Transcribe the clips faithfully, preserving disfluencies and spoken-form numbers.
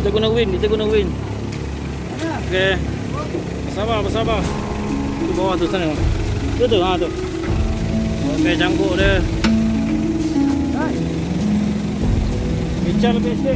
Kita guna win, kita guna win. Okey. Bersabar, bersabar. Tu bawah tu sana. Tu tu, ha tu. Okey, cangkuk dia. Bicar lebih sikit.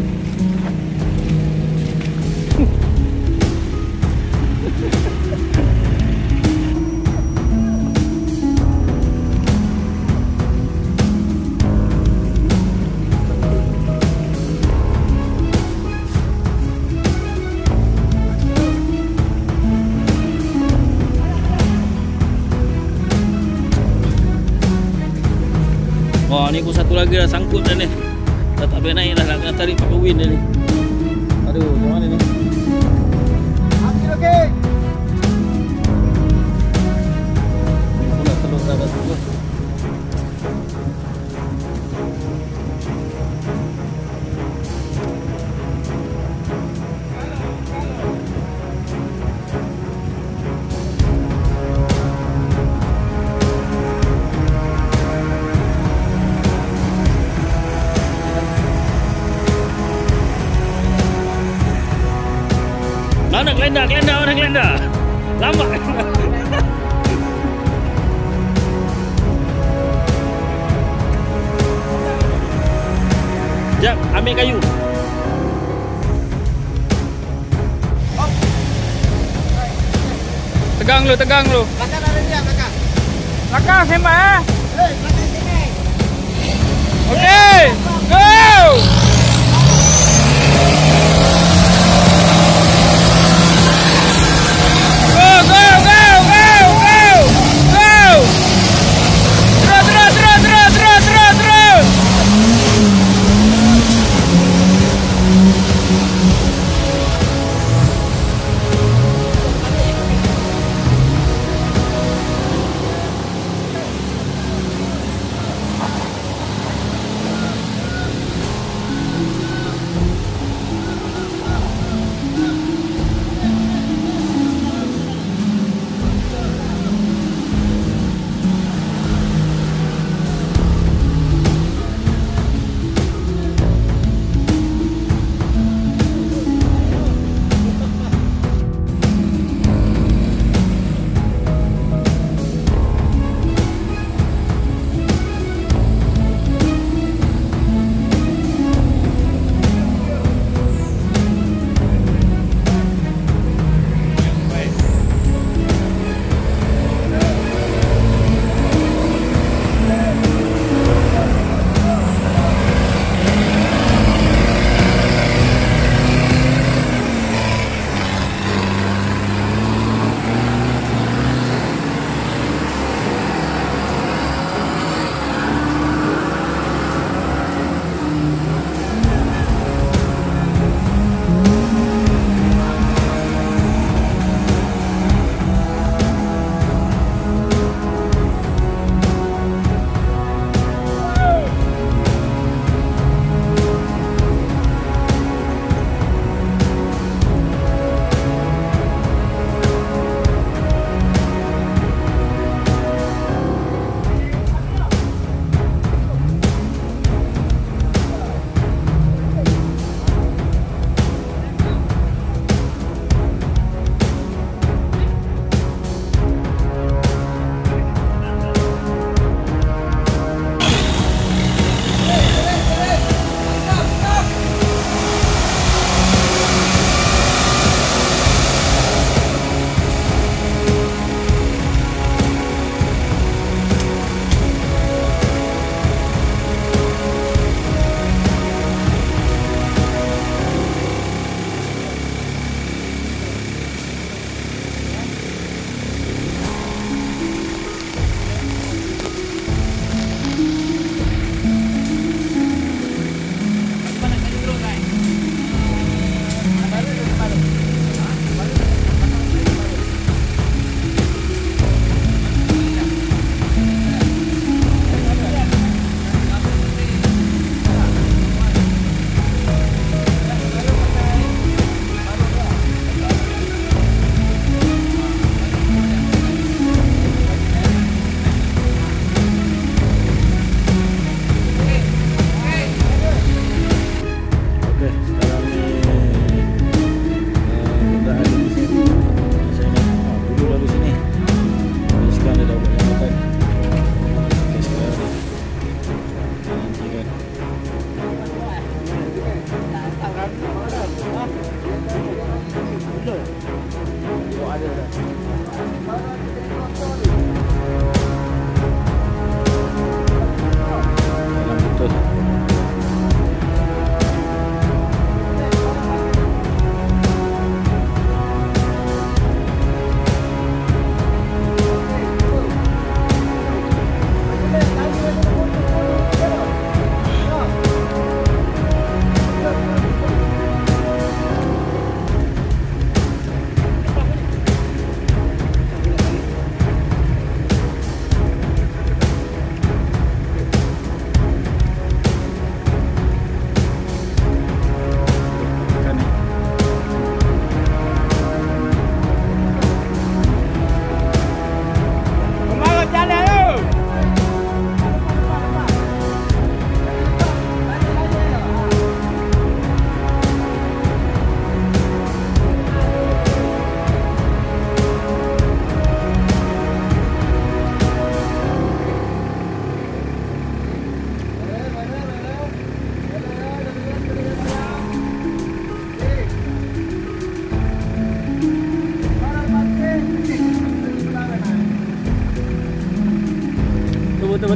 Wah, ni pun satu lagi dah sangkut dah ni. Dah tak boleh naik dah, nak kena tarik pakai wind dia ni. Aduh, macam mana ni? Okey, okey. Aku nak telur dah dah tu. Mana kelenda, kelenda, mana kelenda? Lambat. Jap, ambil kayu. Tegang lu, tegang lu. Belakang ada dia, belakang. Belakang sembah eh. Hei, belakang sini. Okey, go!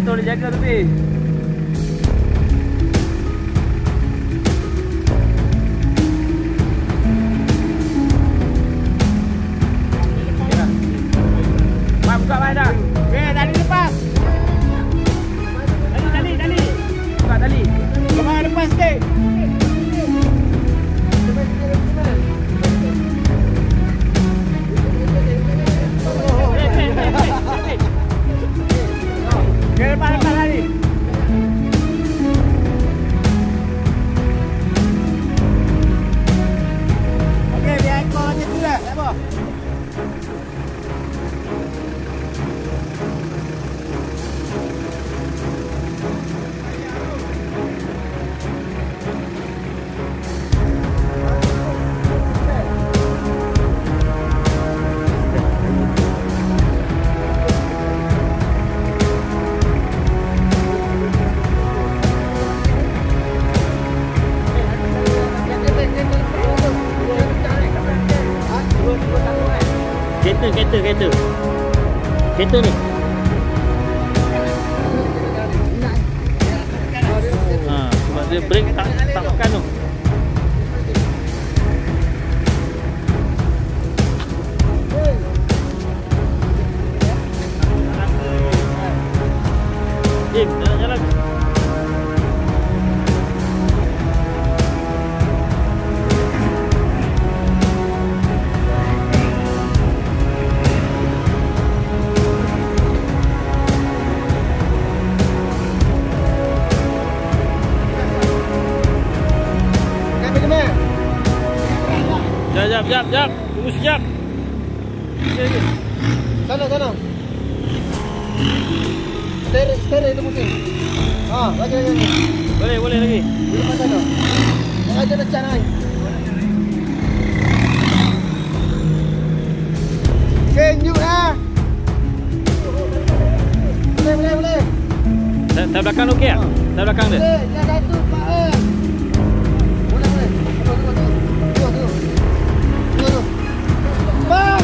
betul dia jaga tapi. Mak buka mai dah. Okey, tali lepas. Tali tali tali. Buka tali. Kemana lepas sikit? Okey, lepas lepas tali. Okey, biar ekor macam tu lah. Tak apa. Kereta, kereta, kereta. Kereta ni. Ha, sebab dia brake tak tak makan tu. Jim, jalan-jalan. Jap, jap, jap. Tunggu sekejap. Okey, okey. Sana, sana. Stereo, stereo itu mungkin. Ha, lagi, lagi, lagi. Boleh, boleh lagi. Di depan sana. Jangan ada lecan lagi. Kenjuk lah. Boleh, boleh, boleh. Tak, tak belakang okey tak? Tak belakang dia? Boleh, dia satu, Pak. Eh. Boleh, boleh. Tunggu, tunggu, tunggu. Tunggu, tunggu. Tunggu, tunggu. Bang!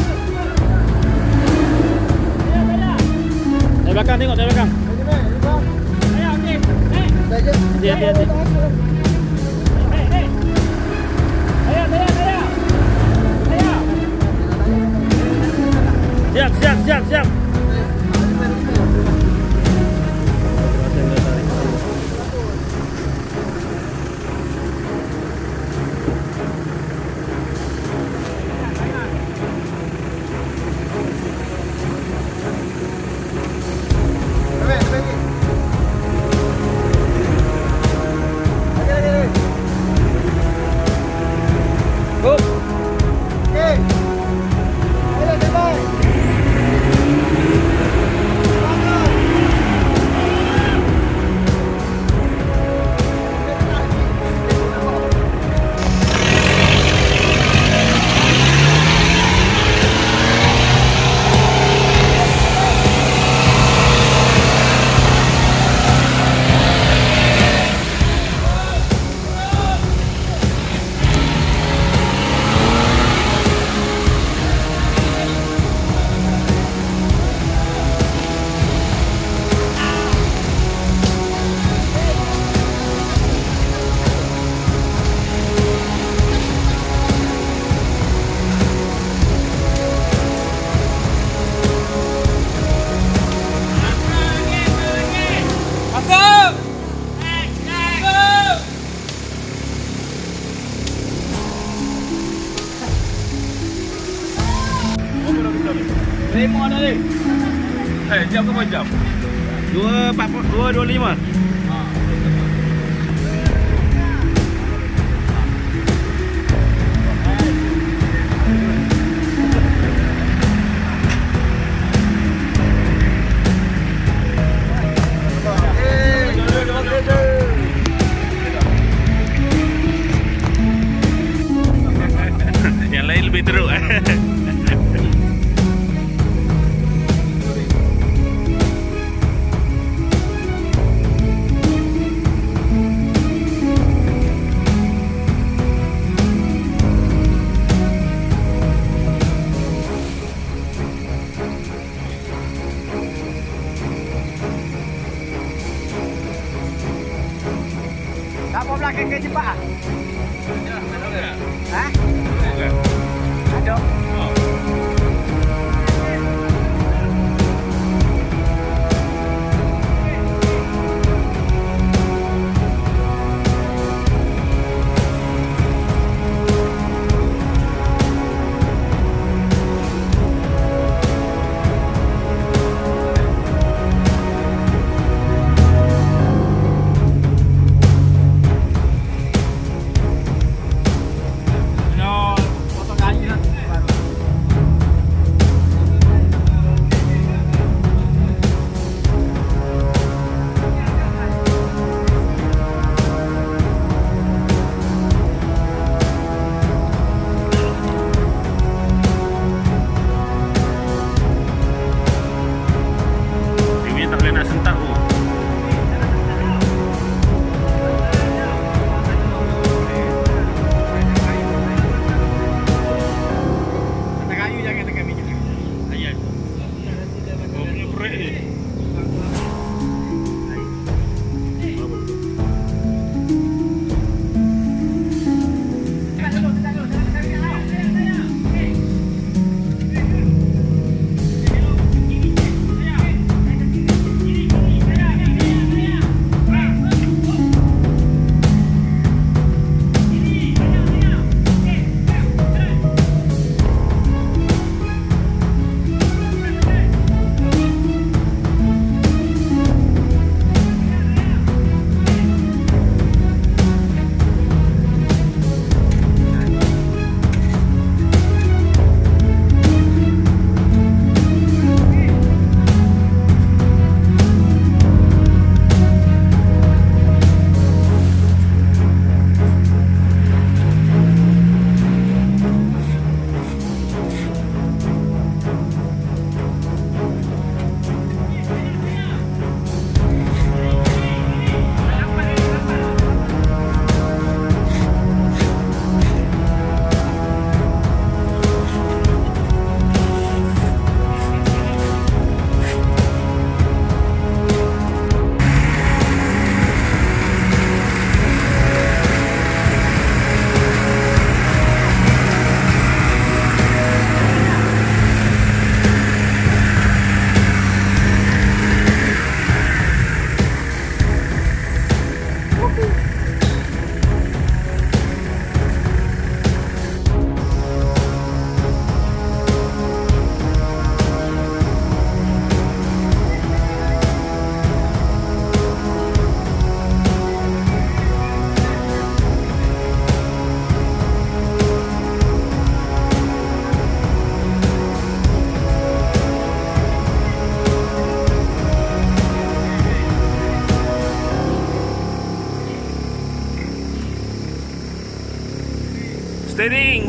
Dari belakang tengok, dari belakang. Lagi, Mek. Lagi, Bang. Ayah, okey. Eh. Dah je. Hati, hati, hati. Eh, eh. Ayah, ayah, ayah. Ayah. Siap, siap, siap, siap. Lima dah ni. Eh, jam berapa jam? dua empat puluh dua dua puluh lima. Yang lain lebih teruk. Apa belakang ke jumpa? Ha? Ada. Steering.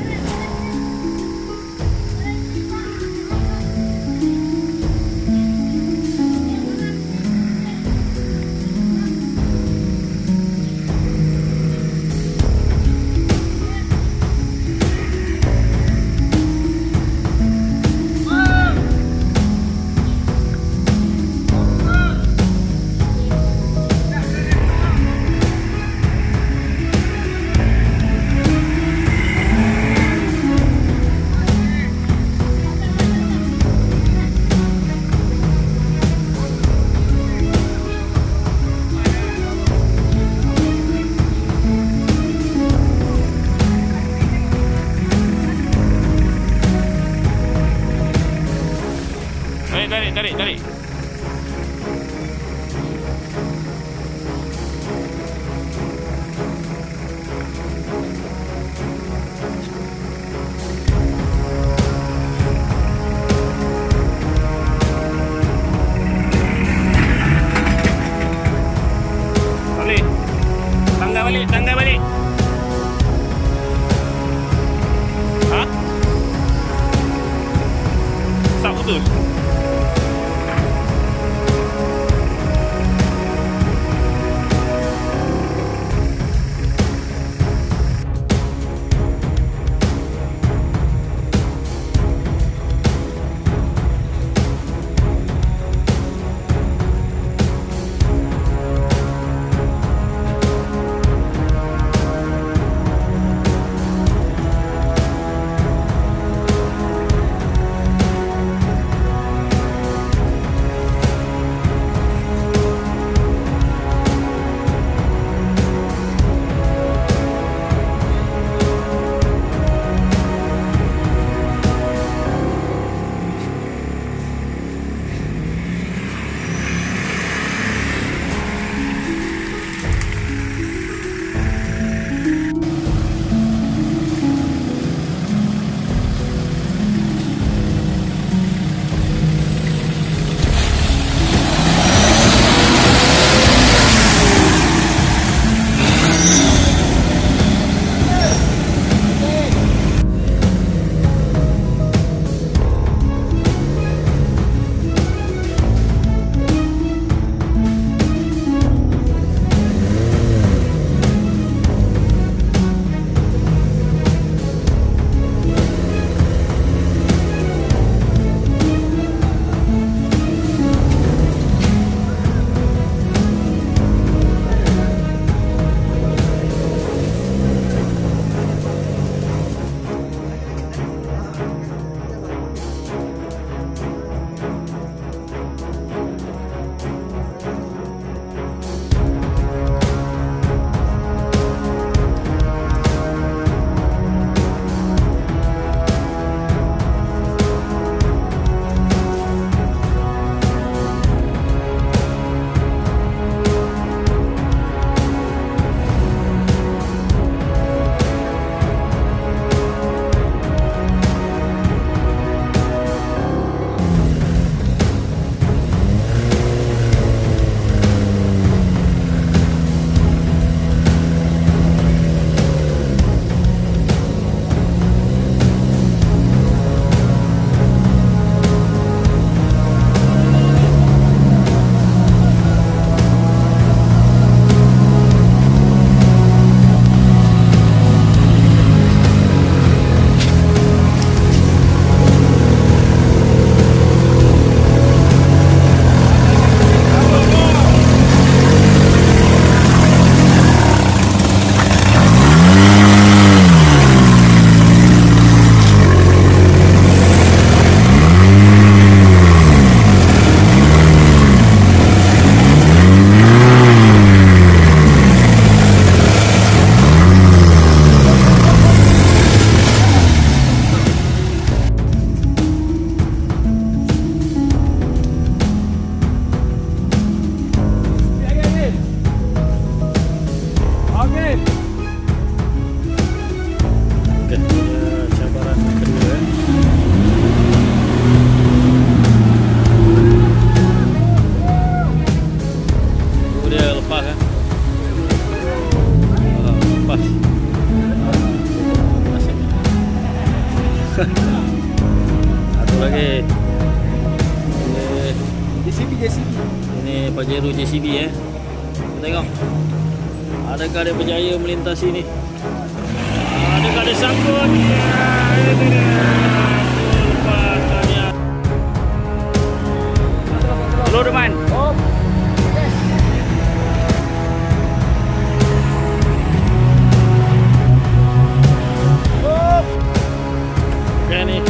Tarik, tarik, tarik. Balik. Tangga balik, tangga balik. Ha? Tak betul. Hero J C B eh. Kita tengok. Adakah dia berjaya melintasi ni? Adakah dia sangkut? Ya, ini dia. Lepas tanya. Hello teman. Oh. Yes. Oh. Okay ni.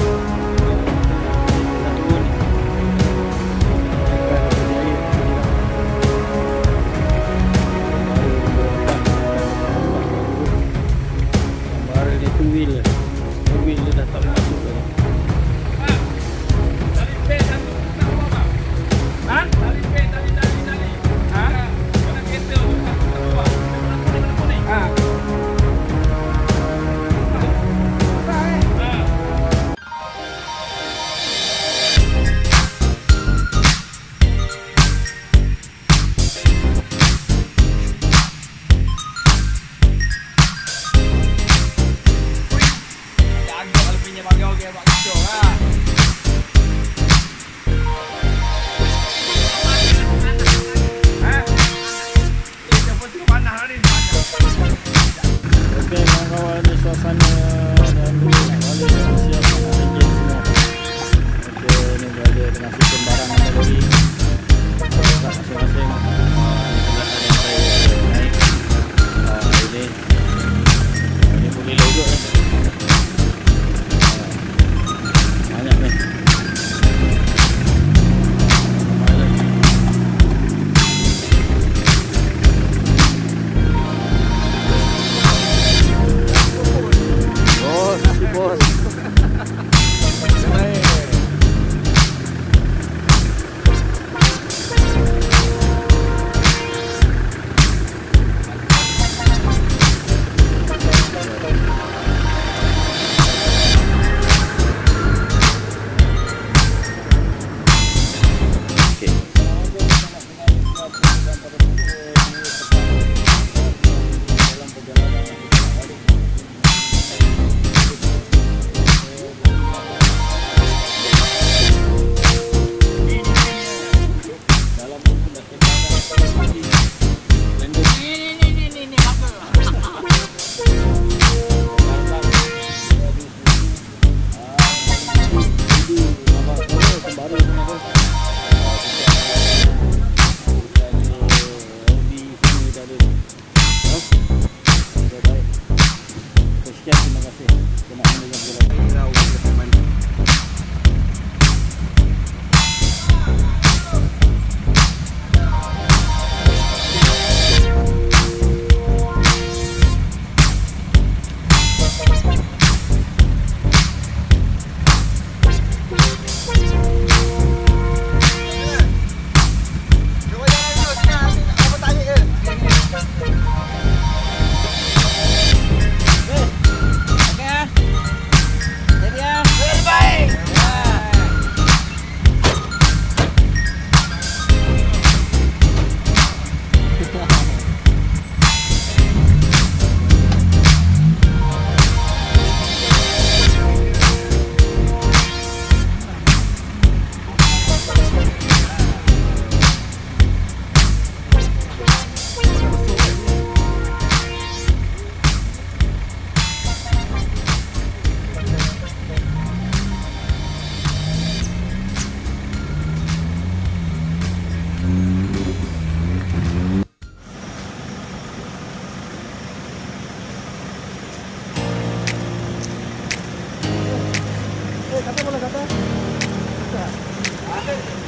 Kata boleh kata.